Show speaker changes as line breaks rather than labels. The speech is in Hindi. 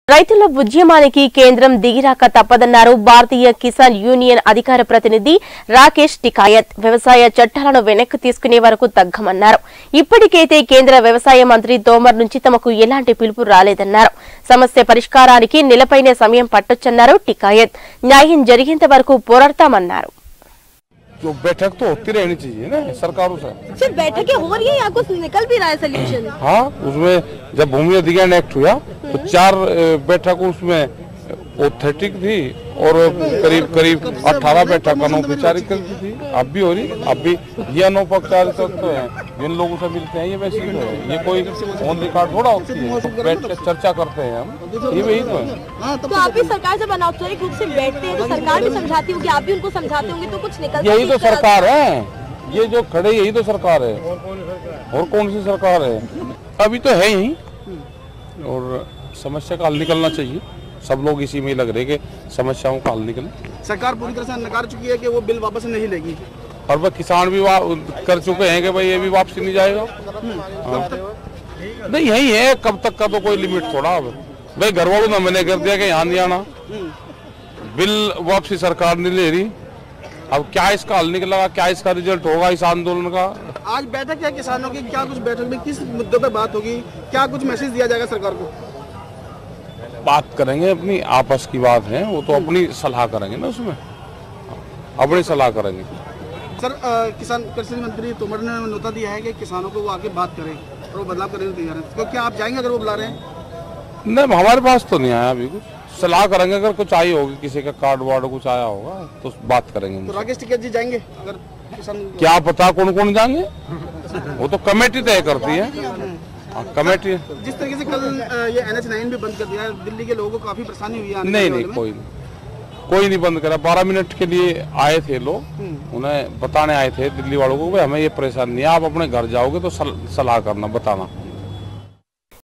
రైతుల ఉద్యమానికి కేంద్రం దిగిరాక తప్పదన్నారు భారతీయ కిసాన్ యూనియన్ అధికార ప్రతినిధి రాకేష్ టికాయత్. వ్యవసాయ చట్టాలను వెనక్కి తీసుకునే వరకు తగ్గమన్నారు. ఇప్పటికైతే కేంద్ర వ్యవసాయ మంత్రి తోమర్ నుంచి తమకు ఎలాంటి పిలుపు రాలేదన్నారు. సమస్య పరిష్కారానికి నెలపైనే సమయం పట్టొచ్చన్నారు టికాయత్. న్యాయం జరిగేంత వరకు పోరాడతామన్నారు.
जो बैठक तो होती रहनी चाहिए ना सरकारों से।
सिर्फ बैठकें हो रही है या कुछ निकल भी रहा है सोल्यूशन?
हाँ, उसमें जब भूमि अधिग्रहण एक्ट हुआ तो 4 बैठक उसमें ऑथेंटिक थी और करीब 18 बैठक अनौपचारिक थी। अब भी हो रही, अब भी ये अनौपचारिक तो है, जिन लोगों से मिलते हैं ये वैसे ही है। ये कोई ऑन रिकॉर्ड थोड़ा होती है, बैठ के चर्चा करते हैं हम, ये वही तो है।
तो आप भी सरकार जब अनौपचारिक रूप से बैठते हैं तो सरकार भी समझाती होगी, आप भी उनको समझाते होंगे, तो कुछ निकल
यही तो सरकार है, ये जो खड़े यही तो सरकार है। और कौन सी सरकार है? अभी तो है ही, और समस्या का हल निकलना चाहिए। सब लोग इसी में लग रहे कि समस्याओं का हल निकले।
सरकार पूरी तरह से नकार चुकी है कि वो बिल वापस नहीं लेगी,
और वह किसान भी कर चुके हैं कि भाई ये भी वापसी नहीं जाएगा। नहीं यही है, कब तक का तो कोई लिमिट थोड़ा। अब भाई घर वालों ने मैंने कर दिया कि यहाँ नहीं आना, बिल वापसी सरकार नहीं ले रही। अब क्या इसका हल निकलेगा, क्या इसका रिजल्ट होगा इस आंदोलन का?
आज बैठक है किसानों की, क्या कुछ बैठक में किस मुद्दों पे बात होगी, क्या कुछ मैसेज दिया जाएगा सरकार को?
बात करेंगे, अपनी आपस की बात है, वो तो अपनी सलाह करेंगे ना, उसमें अपनी सलाह करेंगे।
सर, किसान कृषि मंत्री तोमर ने न्योता दिया है कि किसानों को वो आके बात करें और वो बदलाव करने को तैयार है, तो क्या आप जाएंगे अगर वो बुला रहे हैं?
नहीं, हमारे पास तो नहीं आया अभी कुछ। सलाह करेंगे, अगर कुछ आई होगी, किसी का कार्ड वार्ड कुछ आया होगा तो बात करेंगे।
तो राकेश टिकैत जी जाएंगे अगर किसान?
क्या पता कौन कौन जाएंगे, वो तो कमेटी तय करती है। कमेटी
जिस तरीके से कल ये NH9 भी बंद कर दिया है, दिल्ली के लोगों को काफी परेशानी हुई है।
नहीं, कोई नहीं बंद करा। 12 मिनट के लिए आए थे लोग, उन्हें बताने आए थे दिल्ली वालों को, हमें ये परेशानी नहीं है, आप अपने घर जाओगे तो सलाह करना, बताना।